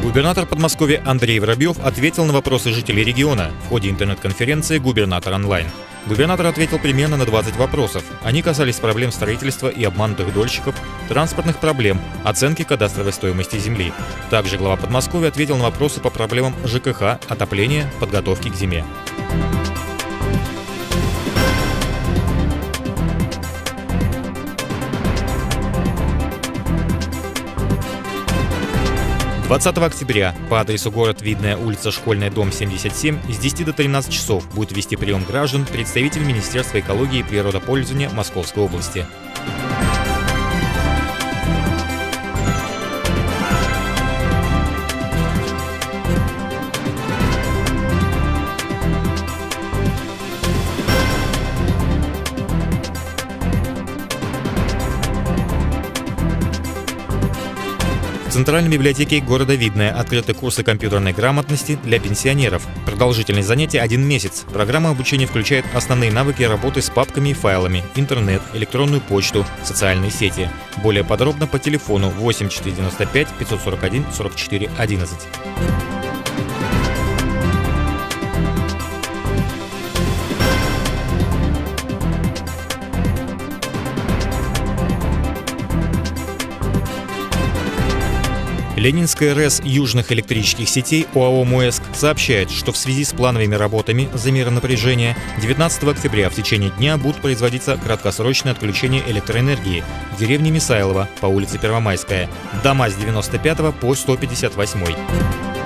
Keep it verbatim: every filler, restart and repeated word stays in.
Губернатор Подмосковья Андрей Воробьев ответил на вопросы жителей региона в ходе интернет-конференции «Губернатор онлайн». Губернатор ответил примерно на двадцать вопросов. Они касались проблем строительства и обманутых дольщиков, транспортных проблем, оценки кадастровой стоимости земли. Также глава Подмосковья ответил на вопросы по проблемам ЖКХ, отопления, подготовки к зиме. двадцатого октября по адресу город Видная, улица Школьная, дом семьдесят семь с десяти до тринадцати часов будет вести прием граждан представитель Министерства экологии и природопользования Московской области. В Центральной библиотеке города Видное открыты курсы компьютерной грамотности для пенсионеров. Продолжительность занятий один месяц. Программа обучения включает основные навыки работы с папками и файлами, интернет, электронную почту, социальные сети. Более подробно по телефону восемь четыреста девяносто пять пятьсот сорок один сорок четыре одиннадцать. Ленинская РЭС южных электрических сетей ОАО «МОЭСК» сообщает, что в связи с плановыми работами замера напряжения девятнадцатого октября в течение дня будут производиться краткосрочные отключения электроэнергии в деревне Мисайлово по улице Первомайская, дома с девяносто пятого по сто пятьдесят восьмой.